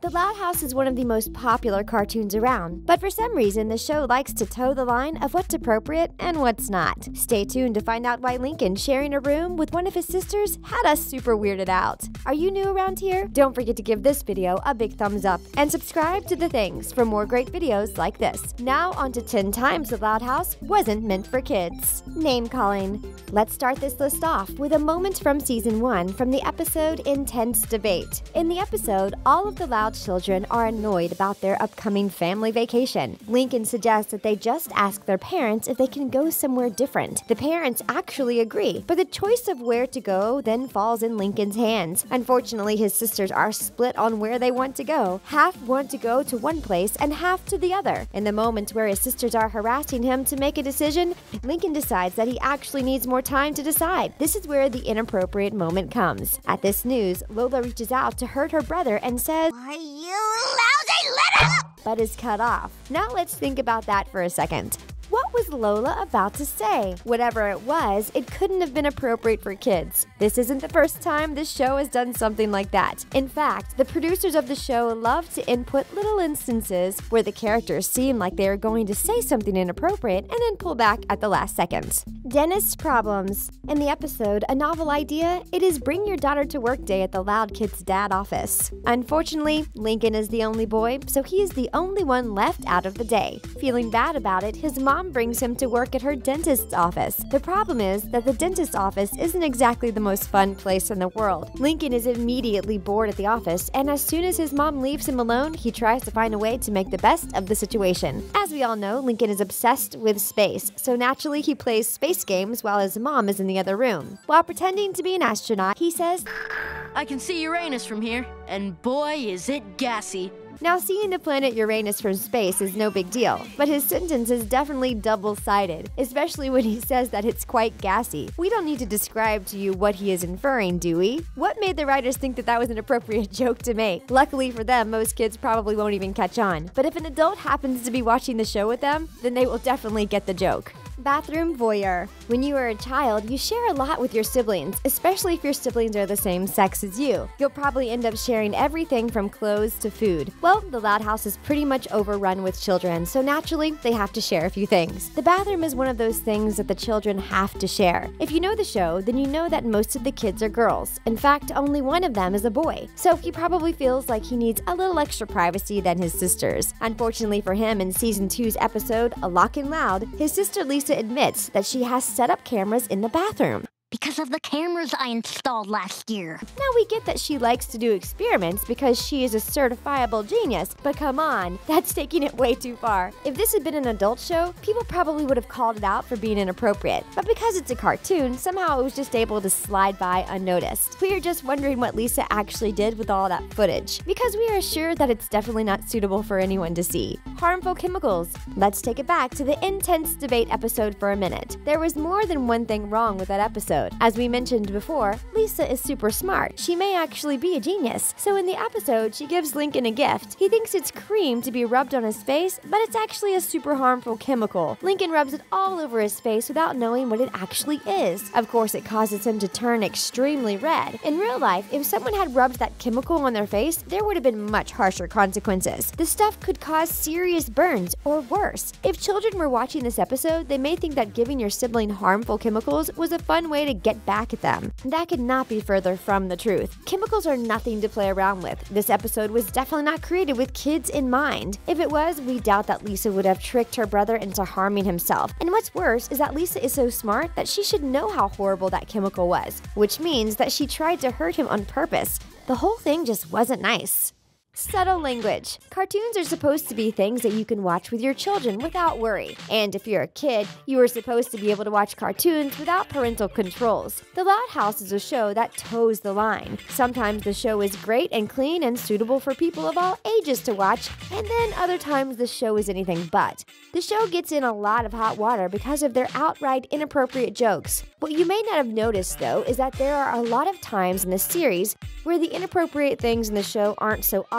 The Loud House is one of the most popular cartoons around, but for some reason the show likes to toe the line of what's appropriate and what's not. Stay tuned to find out why Lincoln sharing a room with one of his sisters had us super weirded out. Are you new around here? Don't forget to give this video a big thumbs up and subscribe to The Things for more great videos like this. Now on to 10 times The Loud House wasn't meant for kids. Name calling. Let's start this list off with a moment from season 1 from the episode Intense Debate. In the episode, all of the Loud children are annoyed about their upcoming family vacation. Lincoln suggests that they just ask their parents if they can go somewhere different. The parents actually agree, but the choice of where to go then falls in Lincoln's hands. Unfortunately, his sisters are split on where they want to go. Half want to go to one place and half to the other. In the moment where his sisters are harassing him to make a decision, Lincoln decides that he actually needs more time to decide. This is where the inappropriate moment comes. At this news, Lola reaches out to hurt her brother and says, "Why, you lousy little—" but is cut off. Now let's think about that for a second. What was Lola about to say? Whatever it was, it couldn't have been appropriate for kids. This isn't the first time this show has done something like that. In fact, the producers of the show love to input little instances where the characters seem like they are going to say something inappropriate and then pull back at the last second. Dentist problems. In the episode, A Novel Idea, it is Bring Your Daughter to Work Day at the Loud Kid's dad office. Unfortunately, Lincoln is the only boy, so he is the only one left out of the day. Feeling bad about it, his mom brings him to work at her dentist's office. The problem is that the dentist's office isn't exactly the most fun place in the world. Lincoln is immediately bored at the office, and as soon as his mom leaves him alone, he tries to find a way to make the best of the situation. As we all know, Lincoln is obsessed with space, so naturally he plays space games while his mom is in the other room. While pretending to be an astronaut, he says, "I can see Uranus from here, and boy is it gassy." Now, seeing the planet Uranus from space is no big deal, but his sentence is definitely double-sided, especially when he says that it's quite gassy. We don't need to describe to you what he is inferring, do we? What made the writers think that that was an appropriate joke to make? Luckily for them, most kids probably won't even catch on. But if an adult happens to be watching the show with them, then they will definitely get the joke. Bathroom voyeur. When you are a child, you share a lot with your siblings, especially if your siblings are the same sex as you. You'll probably end up sharing everything from clothes to food. Well, the Loud House is pretty much overrun with children, so naturally, they have to share a few things. The bathroom is one of those things that the children have to share. If you know the show, then you know that most of the kids are girls. In fact, only one of them is a boy. So he probably feels like he needs a little extra privacy than his sisters. Unfortunately for him, in Season 2's episode, A Lock and Loud, his sister Lisa admits that she has set up cameras in the bathroom. Because of the cameras I installed last year. Now we get that she likes to do experiments because she is a certifiable genius, but come on, that's taking it way too far. If this had been an adult show, people probably would have called it out for being inappropriate. But because it's a cartoon, somehow it was just able to slide by unnoticed. We are just wondering what Lisa actually did with all that footage, because we are sure that it's definitely not suitable for anyone to see. Harmful chemicals. Let's take it back to the Intense Debate episode for a minute. There was more than one thing wrong with that episode. As we mentioned before, Lisa is super smart. She may actually be a genius. So in the episode, she gives Lincoln a gift. He thinks it's cream to be rubbed on his face, but it's actually a super harmful chemical. Lincoln rubs it all over his face without knowing what it actually is. Of course, it causes him to turn extremely red. In real life, if someone had rubbed that chemical on their face, there would have been much harsher consequences. The stuff could cause serious burns or worse. If children were watching this episode, they may think that giving your sibling harmful chemicals was a fun way to get back at them. That could not be further from the truth. Chemicals are nothing to play around with. This episode was definitely not created with kids in mind. If it was, we doubt that Lisa would have tricked her brother into harming himself. And what's worse is that Lisa is so smart that she should know how horrible that chemical was, which means that she tried to hurt him on purpose. The whole thing just wasn't nice. Subtle language. Cartoons are supposed to be things that you can watch with your children without worry. And if you're a kid, you are supposed to be able to watch cartoons without parental controls. The Loud House is a show that toes the line. Sometimes the show is great and clean and suitable for people of all ages to watch, and then other times the show is anything but. The show gets in a lot of hot water because of their outright inappropriate jokes. What you may not have noticed, though, is that there are a lot of times in the series where the inappropriate things in the show aren't so obvious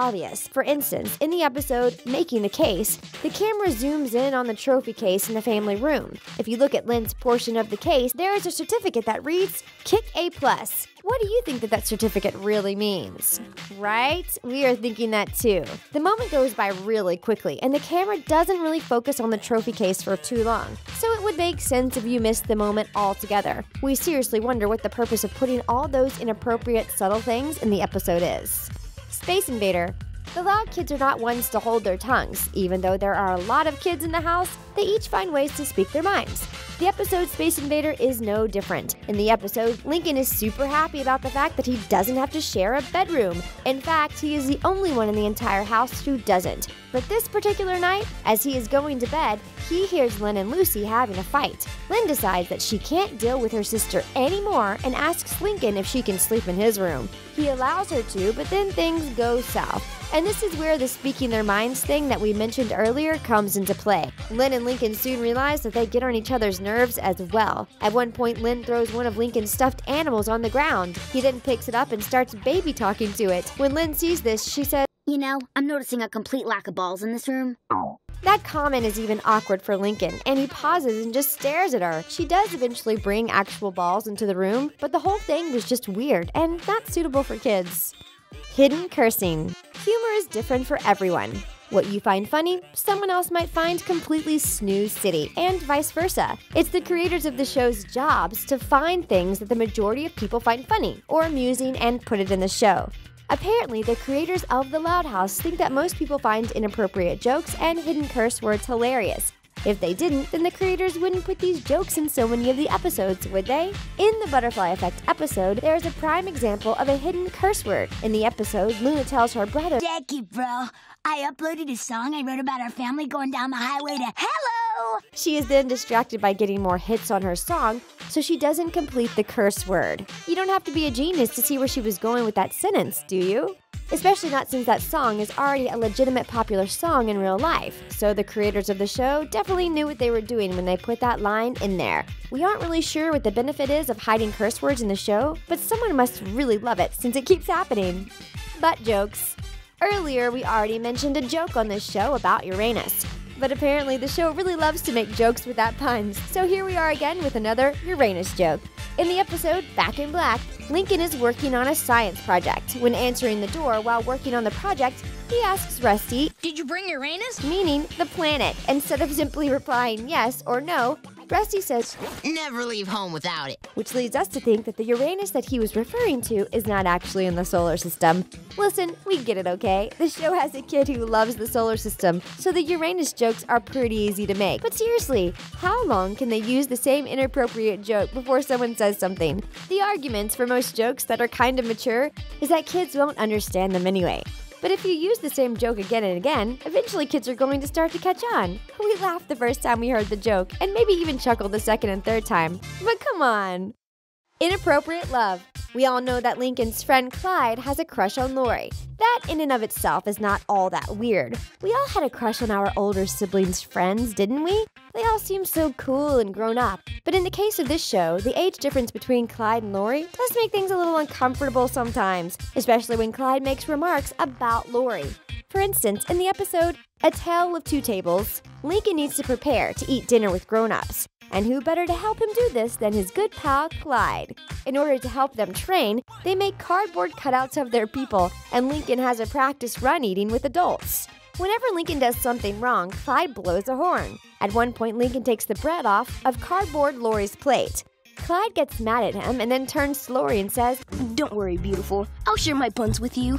obvious. For instance, in the episode Making the Case, the camera zooms in on the trophy case in the family room. If you look at Lynn's portion of the case, there is a certificate that reads, Kick A+. What do you think that certificate really means? Right? We are thinking that too. The moment goes by really quickly, and the camera doesn't really focus on the trophy case for too long, so it would make sense if you missed the moment altogether. We seriously wonder what the purpose of putting all those inappropriate, subtle things in the episode is. Space Invader. The loud kids are not ones to hold their tongues. Even though there are a lot of kids in the house, they each find ways to speak their minds. The episode Space Invader is no different. In the episode, Lincoln is super happy about the fact that he doesn't have to share a bedroom. In fact, he is the only one in the entire house who doesn't. But this particular night, as he is going to bed, he hears Lynn and Lucy having a fight. Lynn decides that she can't deal with her sister anymore and asks Lincoln if she can sleep in his room. He allows her to, but then things go south. And this is where the speaking their minds thing that we mentioned earlier comes into play. Lynn and Lincoln soon realize that they get on each other's nerves as well. At one point, Lynn throws one of Lincoln's stuffed animals on the ground. He then picks it up and starts baby talking to it. When Lynn sees this, she says, You know, I'm noticing a complete lack of balls in this room. That comment is even awkward for Lincoln, and he pauses and just stares at her. She does eventually bring actual balls into the room, but the whole thing was just weird and not suitable for kids. Hidden cursing. Humor is different for everyone. What you find funny, someone else might find completely snooze city, and vice versa. It's the creators of the show's jobs to find things that the majority of people find funny or amusing and put it in the show. Apparently, the creators of The Loud House think that most people find inappropriate jokes and hidden curse words hilarious. If they didn't, then the creators wouldn't put these jokes in so many of the episodes, would they? In the Butterfly Effect episode, there is a prime example of a hidden curse word. In the episode, Luna tells her brother, Jackie, bro, I uploaded a song I wrote about our family going down the highway to hello! She is then distracted by getting more hits on her song, so she doesn't complete the curse word. You don't have to be a genius to see where she was going with that sentence, do you? Especially not since that song is already a legitimate popular song in real life. So the creators of the show definitely knew what they were doing when they put that line in there. We aren't really sure what the benefit is of hiding curse words in the show, but someone must really love it since it keeps happening. Butt jokes. Earlier, we already mentioned a joke on this show about Uranus. But apparently the show really loves to make jokes without puns. So here we are again with another Uranus joke. In the episode Back in Black, Lincoln is working on a science project. When answering the door while working on the project, he asks Rusty, Did you bring Uranus? meaning the planet. Instead of simply replying yes or no, Rusty says, Never leave home without it. which leads us to think that the Uranus that he was referring to is not actually in the solar system. Listen, we get it, okay? The show has a kid who loves the solar system, so the Uranus jokes are pretty easy to make. But seriously, how long can they use the same inappropriate joke before someone says something? The arguments for most jokes that are kind of mature is that kids won't understand them anyway. But if you use the same joke again and again, eventually kids are going to start to catch on. We laughed the first time we heard the joke, and maybe even chuckled the second and third time. But come on! Inappropriate love. We all know that Lincoln's friend Clyde has a crush on Lori. That in and of itself is not all that weird. We all had a crush on our older siblings' friends, didn't we? They all seem so cool and grown up. But in the case of this show, the age difference between Clyde and Lori does make things a little uncomfortable sometimes, especially when Clyde makes remarks about Lori. For instance, in the episode A Tale of Two Tables, Lincoln needs to prepare to eat dinner with grown-ups. And who better to help him do this than his good pal, Clyde? In order to help them train, they make cardboard cutouts of their people, and Lincoln has a practice run eating with adults. Whenever Lincoln does something wrong, Clyde blows a horn. At one point, Lincoln takes the bread off of cardboard Lori's plate. Clyde gets mad at him and then turns to Lori and says, Don't worry, beautiful. I'll share my buns with you.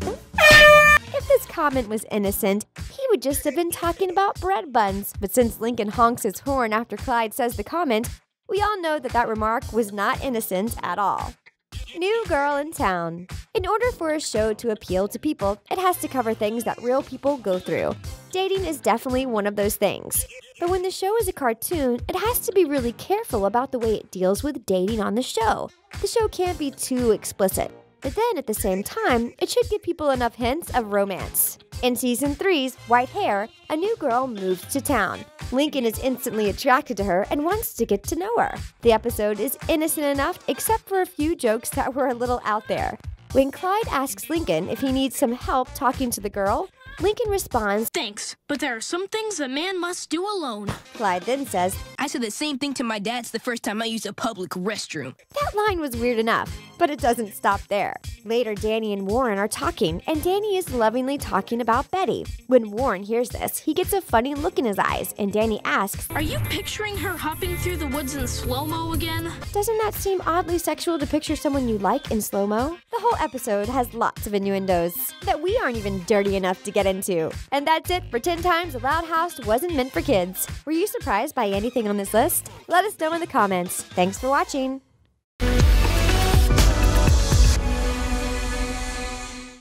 If this comment was innocent, he would just have been talking about bread buns. But since Lincoln honks his horn after Clyde says the comment, we all know that that remark was not innocent at all. New girl in town. In order for a show to appeal to people, it has to cover things that real people go through. Dating is definitely one of those things. But when the show is a cartoon, it has to be really careful about the way it deals with dating on the show. The show can't be too explicit. But then, at the same time, it should give people enough hints of romance. In Season 3's White Hair, a new girl moves to town. Lincoln is instantly attracted to her and wants to get to know her. The episode is innocent enough except for a few jokes that were a little out there. When Clyde asks Lincoln if he needs some help talking to the girl, Lincoln responds, Thanks, but there are some things a man must do alone. Clyde then says, I said the same thing to my dad the first time I used a public restroom. that line was weird enough, but it doesn't stop there. Later, Danny and Warren are talking, and Danny is lovingly talking about Betty. When Warren hears this, he gets a funny look in his eyes, and Danny asks, Are you picturing her hopping through the woods in slow-mo again? doesn't that seem oddly sexual to picture someone you like in slow-mo? The whole episode has lots of innuendos that we aren't even dirty enough to get into. And that's it for 10 Times a Loud House Wasn't Meant for Kids. Were you surprised by anything on this list? Let us know in the comments. Thanks for watching.